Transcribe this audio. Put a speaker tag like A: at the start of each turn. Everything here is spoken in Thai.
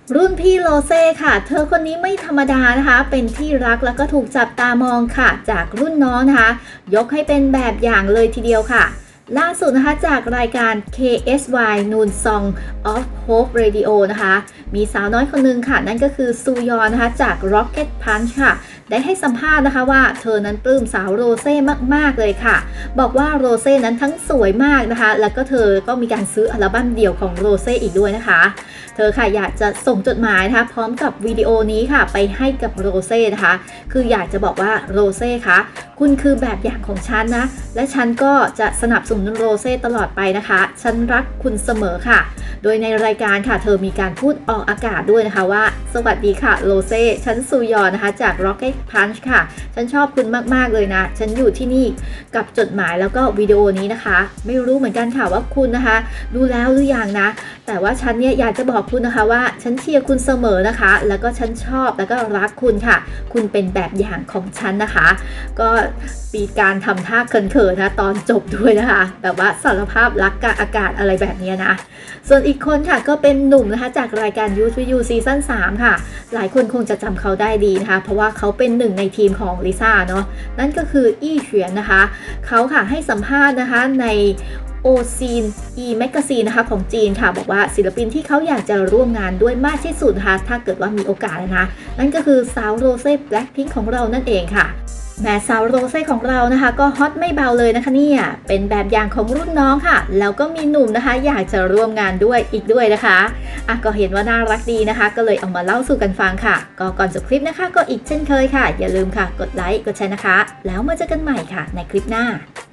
A: รุ่นพี่โรเซ่ค่ะเธอคนนี้ไม่ธรรมดานะคะเป็นที่รักแล้วก็ถูกจับตามองค่ะจากรุ่นน้องนะคะยกให้เป็นแบบอย่างเลยทีเดียวค่ะล่าสุดนะคะจากรายการ KSY Noon Song of Hope Radio นะคะมีสาวน้อยคนนึงค่ะนั่นก็คือซูยอนนะคะจาก Rocket Punch ค่ะได้ให้สัมภาษณ์นะคะว่าเธอนั้นปลื้มสาวโรเซ่มากๆเลยค่ะบอกว่าโรเซ่นั้นทั้งสวยมากนะคะแล้วก็เธอก็มีการซื้ออัลบั้มเดี่ยวของโรเซ่อีกด้วยนะคะเธอค่ะอยากจะส่งจดหมายนะคะพร้อมกับวิดีโอนี้ค่ะไปให้กับโรเซ่นะคะคืออยากจะบอกว่าโรเซ่คะคุณคือแบบอย่างของฉันนะและฉันก็จะสนับสนุนโรเซ่ตลอดไปนะคะฉันรักคุณเสมอค่ะโดยในรายการค่ะเธอมีการพูดออกอากาศด้วยนะคะว่าสวัสดีค่ะโรเซ่ฉันซูยอนนะคะจาก Rocket Punch ค่ะฉันชอบคุณมากๆเลยนะฉันอยู่ที่นี่กับจดหมายแล้วก็วิดีโอนี้นะคะไม่รู้เหมือนกันค่ะว่าคุณนะคะดูแล้วหรือยังนะแต่ว่าฉันเนี่ยอยากจะบอกคุณนะคะว่าฉันเชียร์คุณเสมอนะคะแล้วก็ฉันชอบแล้วก็รักคุณค่ะคุณเป็นแบบอย่างของฉันนะคะก็มีการทำท่าเขินๆนะตอนจบด้วยนะคะแบบว่าสารภาพรักกลางอากาศอะไรแบบนี้นะส่วนอีกคนค่ะก็เป็นหนุ่มนะคะจากรายการ Youth with You ซีซั่น3ค่ะหลายคนคงจะจำเขาได้ดีนะคะเพราะว่าเขาเป็นหนึ่งในทีมของลิซ่าเนาะนั่นก็คืออี้เฉียนนะคะเขาค่ะให้สัมภาษณ์นะคะในโอซีนแมกกาซีนนะคะของจีนค่ะบอกว่าศิลปินที่เขาอยากจะร่วมงานด้วยมากที่สุดนะคะถ้าเกิดว่ามีโอกาสนะคะนั่นก็คือสาวโรเซ่แบล็คพิงค์ของเรานั่นเองค่ะแม่สาวโรเซ่ของเรานะคะก็ฮอตไม่เบาเลยนะคะเนี่ยเป็นแบบอย่างของรุ่นน้องค่ะแล้วก็มีหนุ่มนะคะอยากจะร่วมงานด้วยอีกด้วยนะคะก็เห็นว่าน่ารักดีนะคะก็เลยเอามาเล่าสู่กันฟังค่ะก็ก่อนจบคลิปนะคะก็อีกเช่นเคยค่ะอย่าลืมค่ะกดไลค์กดแชร์นะคะแล้วมาเจอกันใหม่ค่ะในคลิปหน้า